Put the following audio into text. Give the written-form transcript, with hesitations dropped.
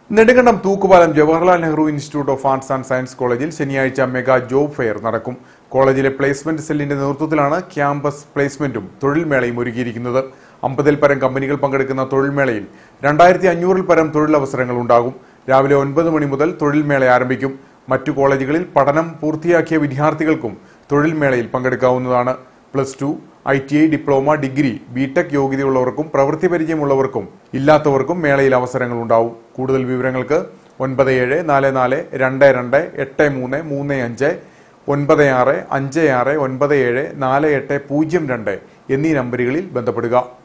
Nedumkandam Thookkupalam Jawaharlal Nehru institute of arts and science കോളേജിൽ ശനിയാഴ്ച mega job fair നടക്കും. കോളേജിലെ പ്ലേസ്മെന്റ് സെല്ലിന്റെ നേതൃത്വത്തിലാണ് ക്യാമ്പസ് പ്ലേസ്മെന്റും തൊഴിൽ മേളയും ഒരുക്കിയിരിക്കുന്നത്. 50-ൽ പരം കമ്പനികൾ പങ്കെടുക്കുന്ന തൊഴിൽ മേളയിൽ 2500-ൽ പരം തൊഴിലവസരങ്ങൾ ഉണ്ടാകും. രാവിലെ 9 മണി മുതൽ തൊഴിൽ മേള ആരംഭിക്കും. മറ്റു കോളേജുകളിൽ പഠനം പൂർത്തിയാക്കിയ വിദ്യാർത്ഥികൾക്കും തൊഴിൽ മേളയിൽ പങ്കെടുക്കാവുന്നതാണ്. +2, ITI, ഡിപ്ലോമ, ഡിഗ്രി, ബിടെക് യോഗ്യതയുള്ളവർക്കും പ്രവൃത്തി പരിചയമുള്ളവർക്കും ഇല്ലാത്തവർക്കും മേളയിൽ അവസരങ്ങൾ ഉണ്ടാവും. കൂടുതൽ വിവരങ്ങൾക്ക് 9744228335, 9656974802 എന്നീ നമ്പറുകളിൽ ബന്ധപ്പെടുക.